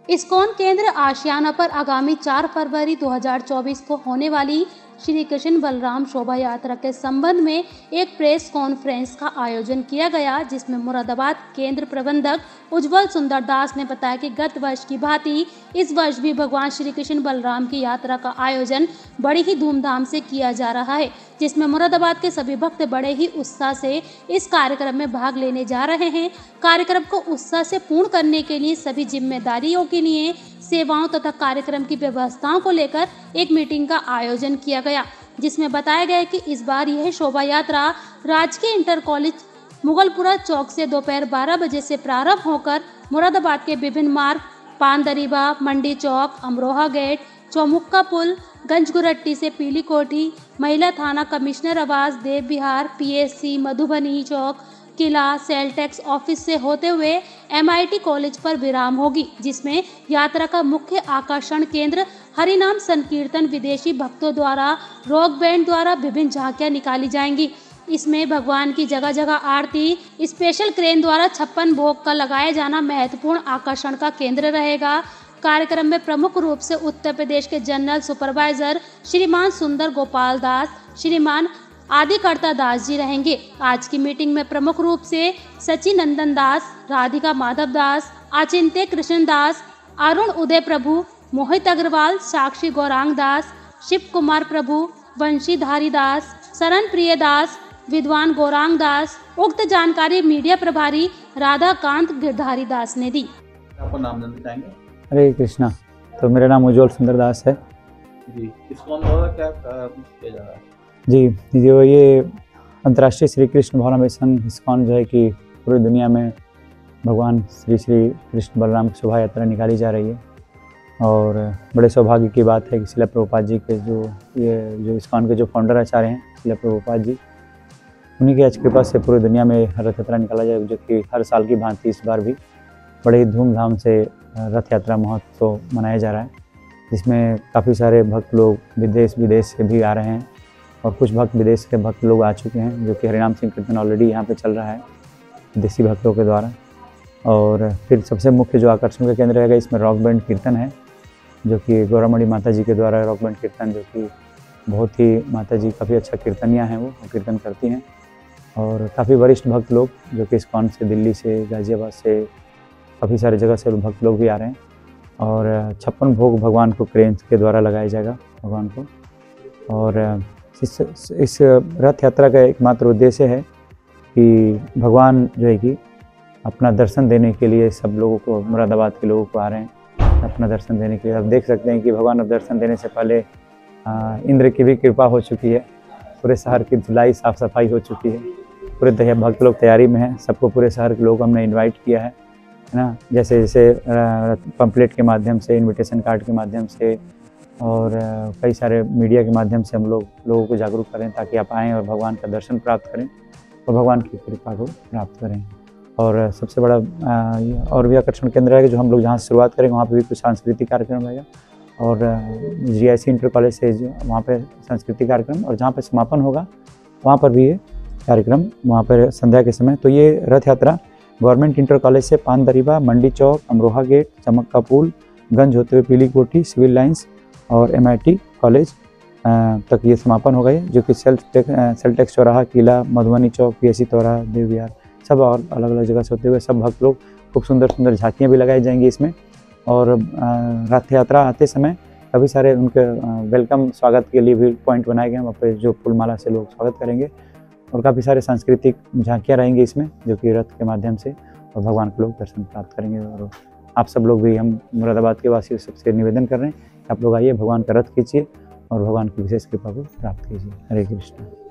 ISKCON केंद्र आशियाना पर आगामी 4 फरवरी 2024 को होने वाली श्री कृष्ण बलराम शोभा यात्रा के संबंध में एक प्रेस कॉन्फ्रेंस का आयोजन किया गया, जिसमें मुरादाबाद केंद्र प्रबंधक उज्जवल सुंदर दास ने बताया कि गत वर्ष की भांति इस वर्ष भी भगवान श्री कृष्ण बलराम की यात्रा का आयोजन बड़ी ही धूमधाम से किया जा रहा है, जिसमें मुरादाबाद के सभी भक्त बड़े ही उत्साह से इस कार्यक्रम में भाग लेने जा रहे हैं। कार्यक्रम को उत्साह से पूर्ण करने के लिए सभी जिम्मेदारियों के लिए सेवाओं तथा कार्यक्रम की व्यवस्थाओं को लेकर एक मीटिंग का आयोजन किया गया, जिसमें बताया गया कि इस बार यह शोभा यात्रा राजकीय इंटर कॉलेज मुगलपुरा चौक से दोपहर 12 बजे से प्रारंभ होकर मुरादाबाद के विभिन्न मार्ग पानदरीबा, मंडी चौक, अमरोहा गेट, चौमुक्का पुल, गंजगुरट्टी से पीली कोठी, महिला थाना, कमिश्नर आवास, देव विहार, पीएससी, मधुबनी चौक, किला, सेल टैक्स ऑफिस से होते हुए MIT कॉलेज पर विराम होगी, जिसमें यात्रा का मुख्य आकर्षण केंद्र हरिनाम संकीर्तन, विदेशी भक्तों द्वारा रॉक बैंड द्वारा विभिन्न झांकियां निकाली जाएंगी। इसमें भगवान की जगह जगह आरती, स्पेशल क्रेन द्वारा 56 भोग का लगाया जाना महत्वपूर्ण आकर्षण का केंद्र रहेगा। कार्यक्रम में प्रमुख रूप से उत्तर प्रदेश के जनरल सुपरवाइजर श्रीमान सुंदर गोपाल दास, श्रीमान आदिकर्ता दास जी रहेंगे। आज की मीटिंग में प्रमुख रूप से सचिनंदन दास, राधिका माधव दास, आचिंत्य कृष्ण दास, अरुण उदय प्रभु, मोहित अग्रवाल, साक्षी गौरांग दास, शिव कुमार प्रभु, वंशीधारी दास, शरण प्रिय दास, विद्वान गौरांग दास, उक्त जानकारी मीडिया प्रभारी राधाकांत गिरधारी दास ने दी। आपका नाम जानना चाहेंगे? हरे कृष्णा। तो मेरा नाम उज्जवल सुंदर दास है जी। इस्कॉन द्वारा क्या किया जा रहा है? जी, जो ये अंतर्राष्ट्रीय श्री कृष्ण भावनामय संघ इस्कॉन जो है कि पूरी दुनिया में भगवान श्री कृष्ण बलराम की शोभा यात्रा निकाली जा रही है, और बड़े सौभाग्य की बात है कि शिला प्रभुपाद जी के जो इस्कॉन के जो फाउंडर आचार्य हैं शिला प्रभुपाद जी, उन्हीं की आज कृपा से पूरी दुनिया में रथ यात्रा निकाला जाए, जो कि हर साल की भांति इस बार भी बड़े ही धूमधाम से रथ यात्रा महोत्सव मनाया जा रहा है, जिसमें काफ़ी सारे भक्त लोग विदेश से भी आ रहे हैं, और कुछ भक्त विदेश के भक्त लोग आ चुके हैं, जो कि हरिनाम संकीर्तन ऑलरेडी यहाँ पे चल रहा है विदेशी भक्तों के द्वारा। और फिर सबसे मुख्य जो आकर्षण का केंद्र रहेगा, इसमें रॉक बैंड कीर्तन है, जो कि गौरामणि माता जी के द्वारा रॉक बैंड कीर्तन, जो कि बहुत ही माता जी काफ़ी अच्छा कीर्तनिया हैं, वो कीर्तन करती हैं, और काफ़ी वरिष्ठ भक्त लोग जो कि इस्कॉन से, दिल्ली से, गाजियाबाद से, काफ़ी सारे जगह से भक्त लोग भी आ रहे हैं। और 56 भोग भगवान को क्रेन के द्वारा लगाया जाएगा भगवान को। और इस रथ यात्रा का एकमात्र उद्देश्य है कि भगवान जो है कि अपना दर्शन देने के लिए सब लोगों को, मुरादाबाद के लोगों को आ रहे हैं अपना दर्शन देने के लिए। आप देख सकते हैं कि भगवान अब दर्शन देने से पहले इंद्र की भी कृपा हो चुकी है, पूरे शहर की धुलाई साफ सफाई हो चुकी है, पूरे भक्त लोग तैयारी में हैं, सबको पूरे शहर के लोगों को हमने इन्वाइट किया है ना, जैसे पंपलेट के माध्यम से, इनविटेशन कार्ड के माध्यम से, और कई सारे मीडिया के माध्यम से हम लोगों को जागरूक करें, ताकि आप आएँ और भगवान का दर्शन प्राप्त करें और भगवान की कृपा को प्राप्त करें। और सबसे बड़ा और भी आकर्षण केंद्र है कि जो हम लोग जहाँ से शुरुआत करेंगे वहाँ पे भी कुछ सांस्कृतिक कार्यक्रम रहेगा, और GIC इंटर कॉलेज से वहाँ पे सांस्कृतिक कार्यक्रम, और जहाँ पे समापन होगा वहाँ पर भी ये कार्यक्रम, वहाँ पर संध्या के समय। तो ये रथ यात्रा गवर्नमेंट इंटर कॉलेज से पानदरीबा, मंडी चौक, अमरोहा गेट, चमक्का पुल, गंज होते हुए पीली कोठी, सिविल लाइंस और MIT कॉलेज तक ये समापन हो गए, जो कि सेल टैक्स चौराहा, किला, मधुबनी चौक, PSC चौराहा, देव विहार, सब और अलग अलग जगह से होते हुए सब भक्त लोग, खूब सुंदर सुंदर झांकियाँ भी लगाई जाएंगी इसमें। और रथ यात्रा आते समय काफ़ी सारे उनके वेलकम स्वागत के लिए भी पॉइंट बनाए गए हैं, वहाँ पर जो फूलमाला से लोग स्वागत करेंगे, और काफ़ी सारे सांस्कृतिक झांकियाँ रहेंगी इसमें, जो कि रथ के माध्यम से और भगवान को लोग दर्शन प्राप्त करेंगे। और आप सब लोग भी, हम मुरादाबाद के वासियों सबसे निवेदन कर रहे हैं, आप लोग आइए, भगवान का रथ खींचिए और भगवान की विशेष कृपा को प्राप्त कीजिए। हरे कृष्ण।